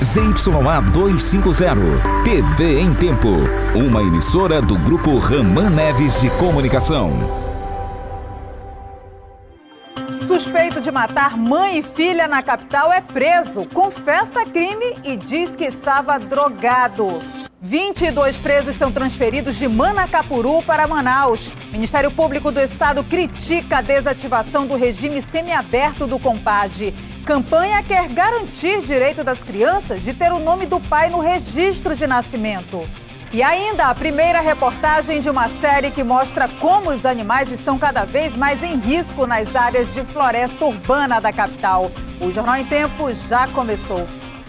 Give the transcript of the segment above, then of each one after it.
ZYA 250, TV em Tempo, uma emissora do Grupo Raman Neves de Comunicação. Suspeito de matar mãe e filha na capital é preso, confessa crime e diz que estava drogado. 22 presos são transferidos de Manacapuru para Manaus. O Ministério Público do Estado critica a desativação do regime semiaberto do Compage. Campanha quer garantir direito das crianças de ter o nome do pai no registro de nascimento. E ainda a primeira reportagem de uma série que mostra como os animais estão cada vez mais em risco nas áreas de floresta urbana da capital. O Jornal em Tempo já começou.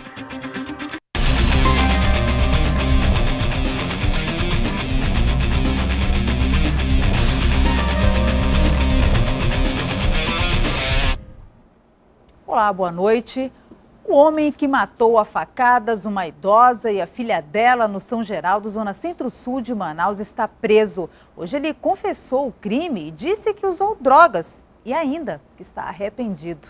Olá, boa noite. O homem que matou a facadas uma idosa e a filha dela no São Geraldo, zona centro-sul de Manaus, está preso. Hoje ele confessou o crime e disse que usou drogas e ainda que está arrependido.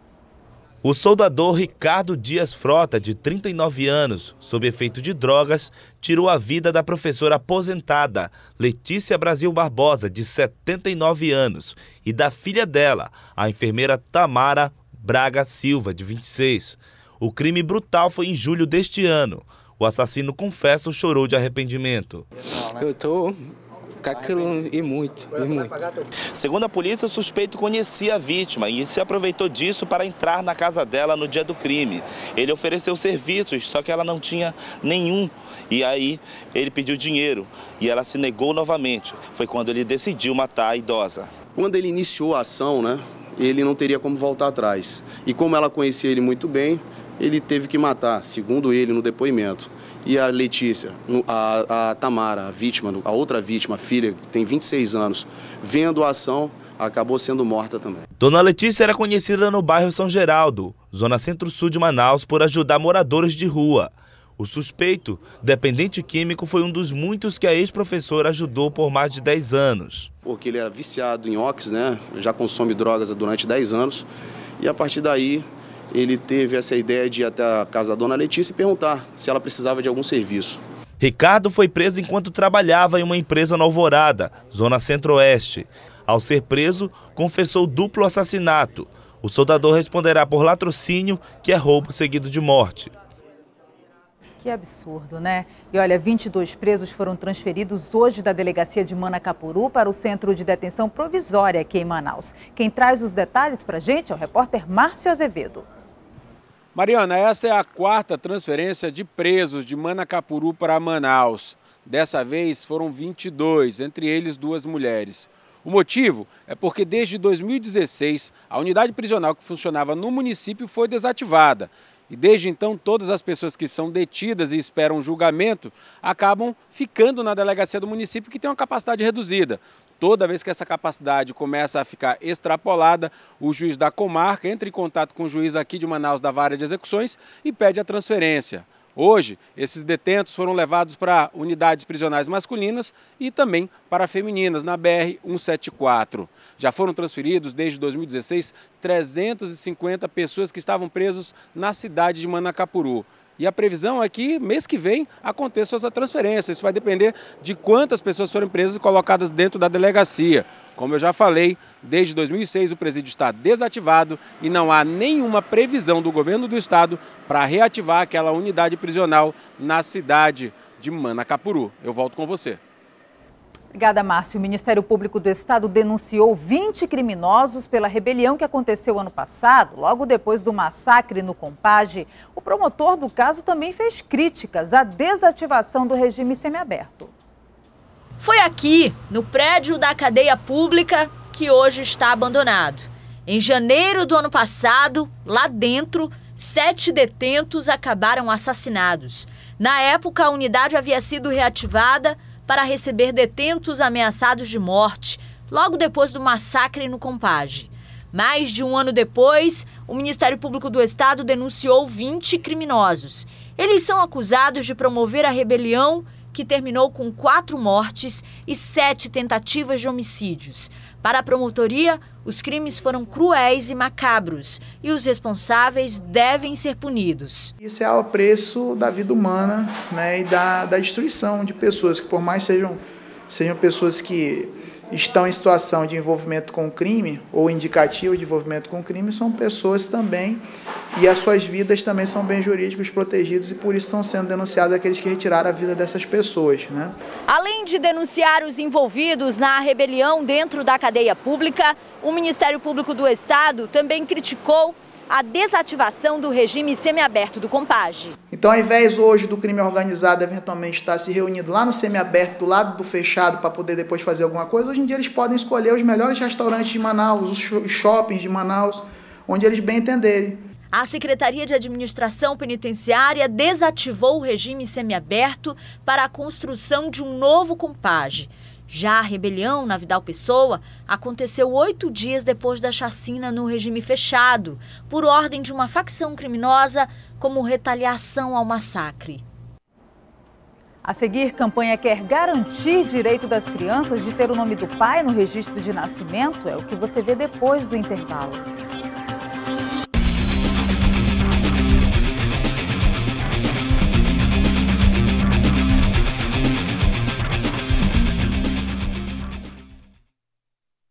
O soldador Ricardo Dias Frota, de 39 anos, sob efeito de drogas, tirou a vida da professora aposentada Letícia Brasil Barbosa, de 79 anos, e da filha dela, a enfermeira Tamara Braga Silva, de 26. O crime brutal foi em julho deste ano. O assassino, confesso, chorou de arrependimento. Eu tô com aquilo e muito. Segundo a polícia, o suspeito conhecia a vítima e se aproveitou disso para entrar na casa dela no dia do crime. Ele ofereceu serviços, só que ela não tinha nenhum. E aí ele pediu dinheiro e ela se negou novamente. Foi quando ele decidiu matar a idosa. Quando ele iniciou a ação, ele não teria como voltar atrás. E como ela conhecia ele muito bem, ele teve que matar, segundo ele no depoimento. E a Letícia, a Tamara, a vítima, a outra vítima, a filha, que tem 26 anos, vendo a ação, acabou sendo morta também. Dona Letícia era conhecida no bairro São Geraldo, zona centro-sul de Manaus, por ajudar moradores de rua. O suspeito, dependente químico, foi um dos muitos que a ex-professora ajudou por mais de 10 anos. Porque ele era viciado em ox, já consome drogas durante 10 anos. E a partir daí, ele teve essa ideia de ir até a casa da dona Letícia e perguntar se ela precisava de algum serviço. Ricardo foi preso enquanto trabalhava em uma empresa na Alvorada, zona centro-oeste. Ao ser preso, confessou duplo assassinato. O soldador responderá por latrocínio, que é roubo seguido de morte. Que absurdo, né? E olha, 22 presos foram transferidos hoje da delegacia de Manacapuru para o centro de detenção provisória aqui em Manaus. Quem traz os detalhes para a gente é o repórter Márcio Azevedo. Mariana, essa é a quarta transferência de presos de Manacapuru para Manaus. Dessa vez foram 22, entre eles 2 mulheres. O motivo é porque desde 2016 a unidade prisional que funcionava no município foi desativada. E desde então, todas as pessoas que são detidas e esperam julgamento acabam ficando na delegacia do município, que tem uma capacidade reduzida. Toda vez que essa capacidade começa a ficar extrapolada, o juiz da comarca entra em contato com o juiz aqui de Manaus da Vara de Execuções e pede a transferência. Hoje, esses detentos foram levados para unidades prisionais masculinas e também para femininas, na BR-174. Já foram transferidos, desde 2016, 350 pessoas que estavam presos na cidade de Manacapuru. E a previsão é que, mês que vem, aconteça essa transferência. Isso vai depender de quantas pessoas forem presas e colocadas dentro da delegacia. Como eu já falei, desde 2006 o presídio está desativado e não há nenhuma previsão do governo do estado para reativar aquela unidade prisional na cidade de Manacapuru. Eu volto com você. Obrigada, Márcio. O Ministério Público do Estado denunciou 20 criminosos pela rebelião que aconteceu ano passado, logo depois do massacre no Compage. O promotor do caso também fez críticas à desativação do regime semiaberto. Foi aqui, no prédio da cadeia pública, que hoje está abandonado. Em janeiro do ano passado, lá dentro, 7 detentos acabaram assassinados. Na época, a unidade havia sido reativada para receber detentos ameaçados de morte, logo depois do massacre no Compage. Mais de um ano depois, o Ministério Público do Estado denunciou 20 criminosos. Eles são acusados de promover a rebelião que terminou com 4 mortes e 7 tentativas de homicídios. Para a promotoria, os crimes foram cruéis e macabros e os responsáveis devem ser punidos. Isso é o preço da vida humana, né, e da destruição de pessoas, que por mais sejam pessoas que estão em situação de envolvimento com o crime ou indicativo de envolvimento com o crime, são pessoas também, e as suas vidas também são bens jurídicos protegidos e por isso estão sendo denunciados aqueles que retiraram a vida dessas pessoas, né? Além de denunciar os envolvidos na rebelião dentro da cadeia pública, o Ministério Público do Estado também criticou a desativação do regime semiaberto do Compage. Então, ao invés hoje do crime organizado eventualmente estar se reunindo lá no semiaberto, do lado do fechado, para poder depois fazer alguma coisa, hoje em dia eles podem escolher os melhores restaurantes de Manaus, os shoppings de Manaus, onde eles bem entenderem. A Secretaria de Administração Penitenciária desativou o regime semiaberto para a construção de um novo Compage. Já a rebelião na Vidal Pessoa aconteceu 8 dias depois da chacina no regime fechado, por ordem de uma facção criminosa como retaliação ao massacre. A seguir, campanha quer garantir direito das crianças de ter o nome do pai no registro de nascimento. É o que você vê depois do intervalo.